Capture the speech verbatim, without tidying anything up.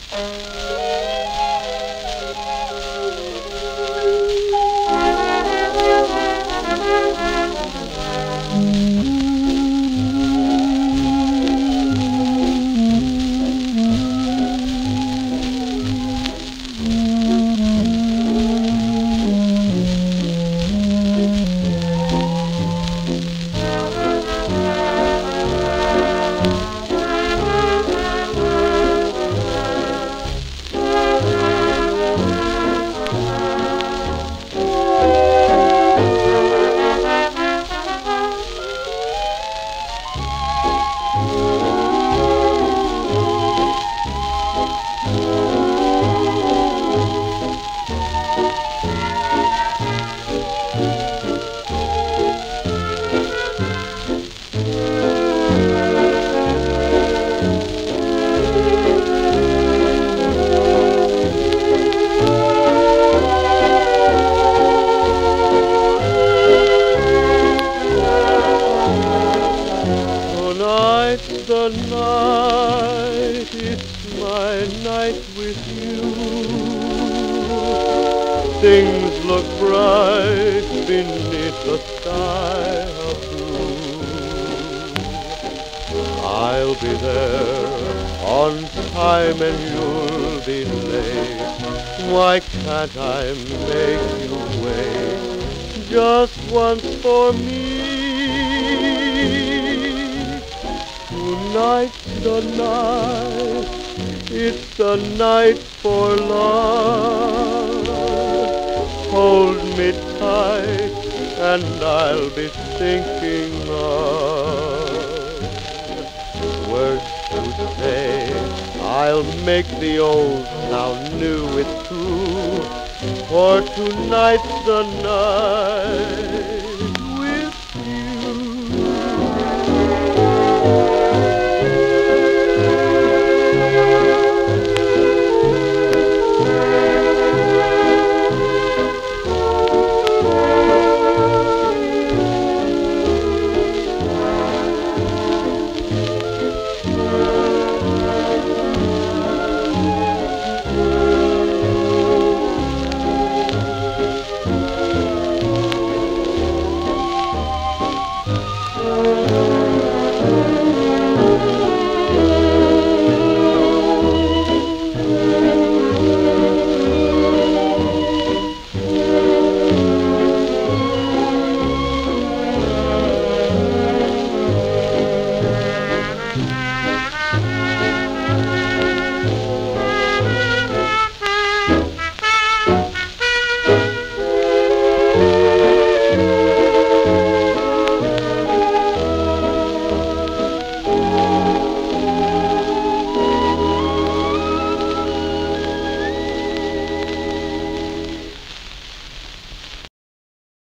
The night, it's my night with you. Things look bright beneath the sky of blue. I'll be there on time and you'll be late. Why can't I make you wait just once for me? Tonight's the night, it's a night for love. Hold me tight and I'll be thinking of words to say. I'll make the old sound new, it's true, for tonight's the night.